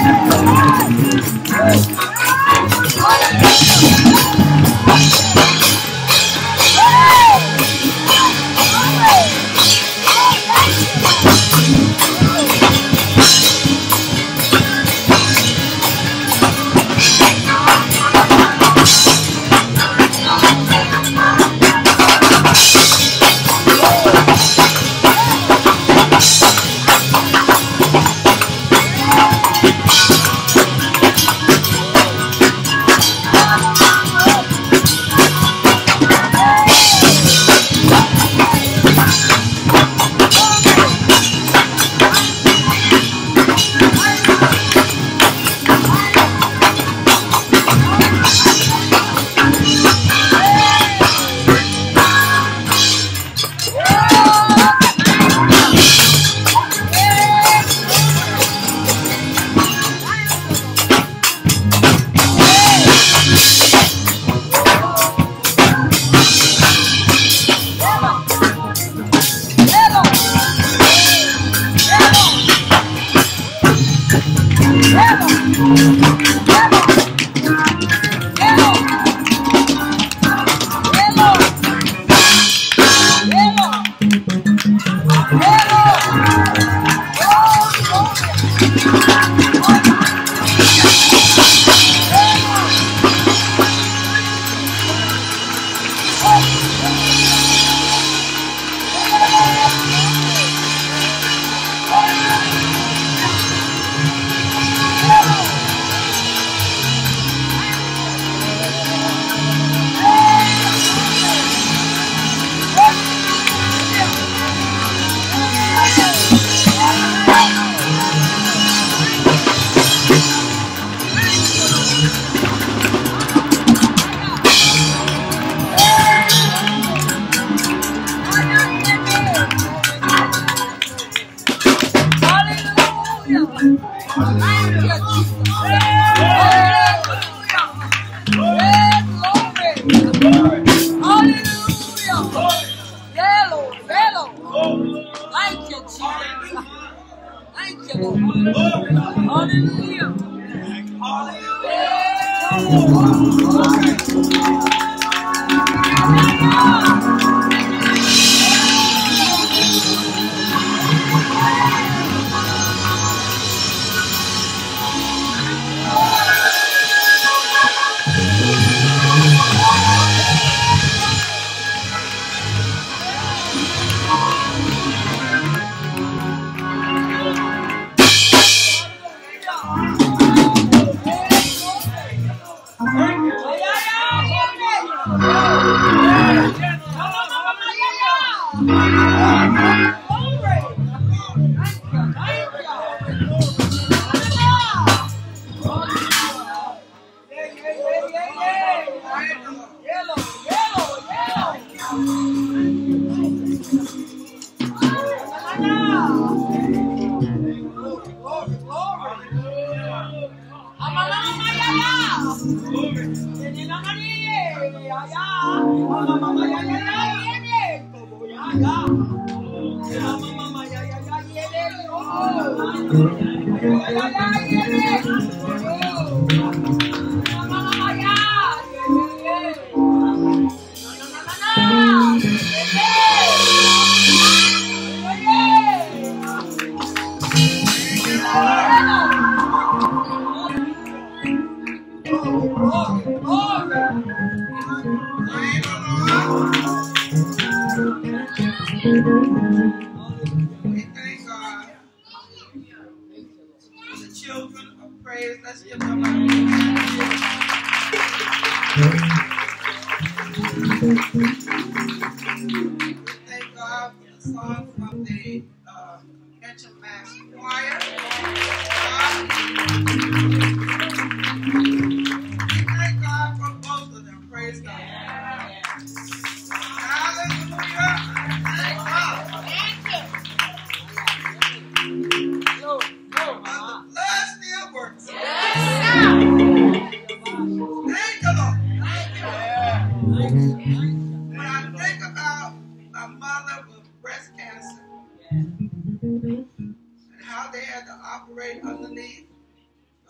and how they had to operate underneath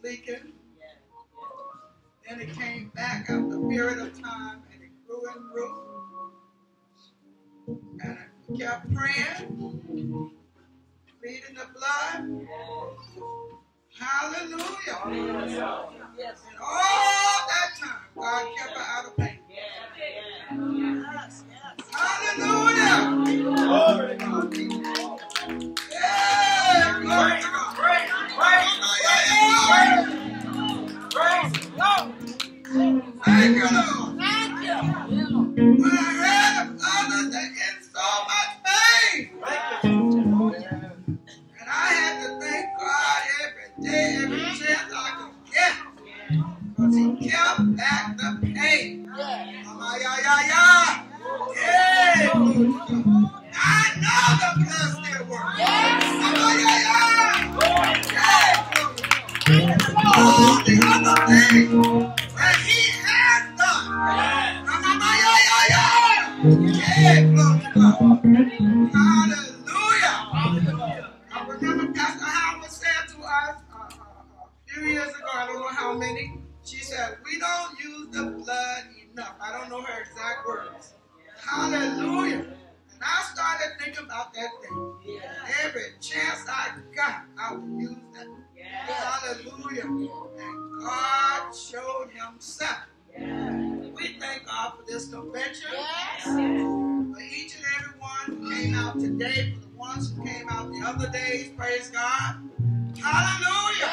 leaking. Then it came back after a period of time and it grew and grew. And I kept praying, pleading the blood. Hallelujah. And all that time, God kept her out of pain. Hallelujah. Glory to God. Yeah, glory to God. Praise God. Thank you, Lord. Thank you. When I heard of others that in so much pain, and I had to thank God every day, every chance I could get, because He kept back the pain. Yeah. I know the blood still works. All the other things that He has done. Yeah, glory to God. Hallelujah. I remember Pastor Howard said to us a few years ago, I don't know how many, she said, we don't use the blood enough. I don't know her exact words. Hallelujah. And I started thinking about that thing. Every chance I got, I would use that. Hallelujah. And God showed Himself. We thank God for this convention. For each and every one who came out today, for the ones who came out the other days, praise God. Hallelujah.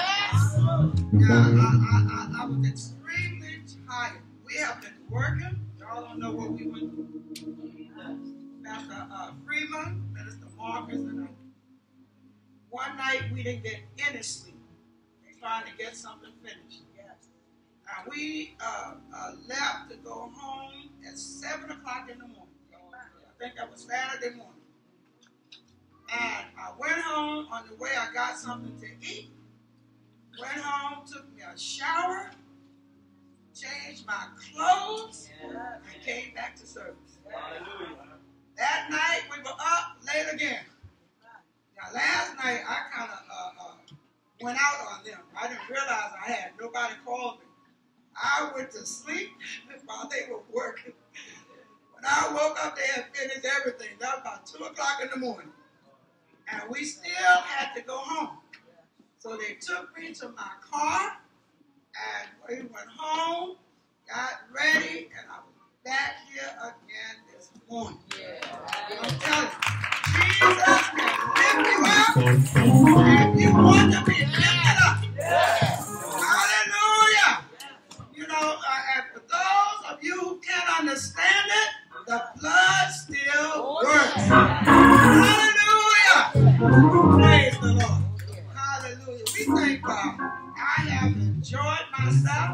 I was extremely tired. We have been working. Y'all don't know what we went through. Pastor Freeman, Minister Marcus, and one night we didn't get any sleep, trying to get something finished. We left to go home at 7 o'clock in the morning. I think that was Saturday morning. And I went home. On the way, I got something to eat. Went home, took me a shower, changed my clothes, and came back to service. That night, we were up late again. Now, last night, I kind of went out on them. I didn't realize I had. Nobody called me. I went to sleep while they were working. When I woke up, they had finished everything. That was about 2 o'clock in the morning. And we still had to go home. So they took me to my car, and we went home, got ready, and I was back here again this morning. I'm telling you, Jesus can lift you up, and you want to be lifted up. Hallelujah. You know, and for those of you who can't understand it, the blood still works. Hallelujah. Praise the Lord. Hallelujah. We thank God. I have enjoyed myself.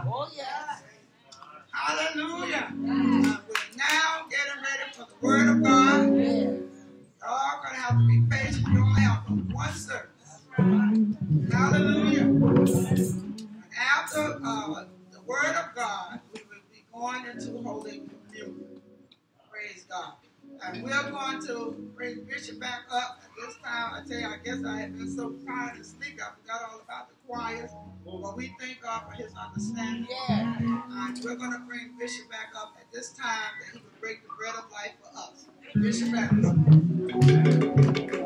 Hallelujah. We're now getting ready for the Word of God. Y'all going to have to be patient. You only have one service. Hallelujah. And after the Word of God, we will be going into Holy Communion. Praise God. And we're going to bring Bishop back up at this time. I tell you, I guess I had been so tired and sleepy, I forgot all about the choirs. But we thank God for His understanding. And we're going to bring Bishop back up at this time that he would break the bread of life for us. Bishop back up.